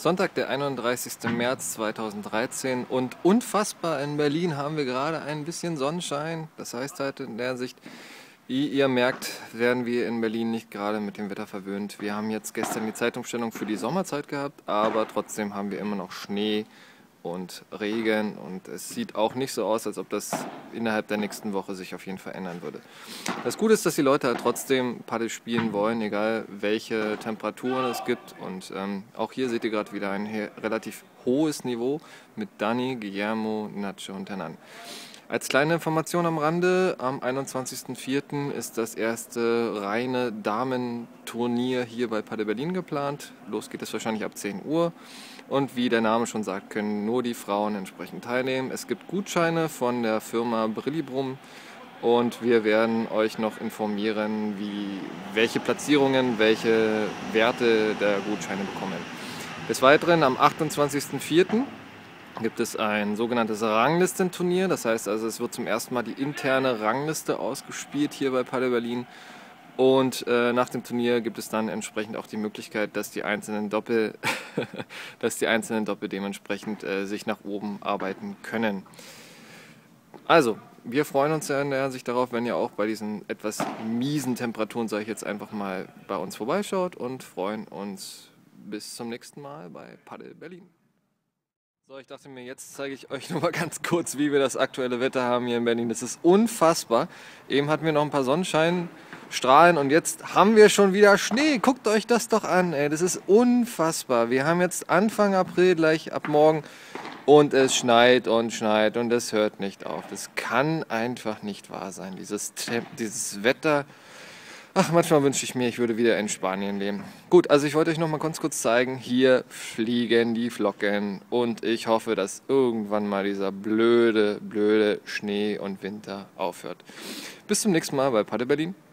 Sonntag, der 31. März 2013 und unfassbar, in Berlin haben wir gerade ein bisschen Sonnenschein. Das heißt halt in der Sicht, wie ihr merkt, werden wir in Berlin nicht gerade mit dem Wetter verwöhnt. Wir haben jetzt gestern die Zeitumstellung für die Sommerzeit gehabt, aber trotzdem haben wir immer noch Schnee und Regen und es sieht auch nicht so aus, als ob das innerhalb der nächsten Woche sich auf jeden Fall ändern würde. Das Gute ist, dass die Leute halt trotzdem Paddel spielen wollen, egal welche Temperaturen es gibt, und auch hier seht ihr gerade wieder ein relativ hohes Niveau mit Dani, Guillermo, Nacho und Hernan. Als kleine Information am Rande, am 21.04. ist das erste reine Damenturnier hier bei Padel Berlin geplant. Los geht es wahrscheinlich ab 10 Uhr. Und wie der Name schon sagt, können nur die Frauen entsprechend teilnehmen. Es gibt Gutscheine von der Firma Brillibrum und wir werden euch noch informieren, welche Platzierungen, welche Werte der Gutscheine bekommen. Des Weiteren am 28.04. gibt es ein sogenanntes Ranglistenturnier. Das heißt also, es wird zum ersten Mal die interne Rangliste ausgespielt hier bei Padel Berlin. Und nach dem Turnier gibt es dann entsprechend auch die Möglichkeit, dass die einzelnen Doppel, dementsprechend sich nach oben arbeiten können. Also, wir freuen uns ja in der Hinsicht darauf, wenn ihr auch bei diesen etwas miesen Temperaturen, sage ich jetzt einfach mal, bei uns vorbeischaut, und freuen uns bis zum nächsten Mal bei Padel Berlin. So, ich dachte mir, jetzt zeige ich euch noch mal ganz kurz, wie wir das aktuelle Wetter haben hier in Berlin. Das ist unfassbar. Eben hatten wir noch ein paar Sonnenscheinstrahlen und jetzt haben wir schon wieder Schnee. Guckt euch das doch an, ey. Das ist unfassbar. Wir haben jetzt Anfang April, gleich ab morgen, und es schneit und es hört nicht auf. Das kann einfach nicht wahr sein, dieses Wetter. Ach, manchmal wünsche ich mir, ich würde wieder in Spanien leben. Gut, also ich wollte euch noch mal ganz kurz zeigen, hier fliegen die Flocken und ich hoffe, dass irgendwann mal dieser blöde Schnee und Winter aufhört. Bis zum nächsten Mal bei Padel Berlin.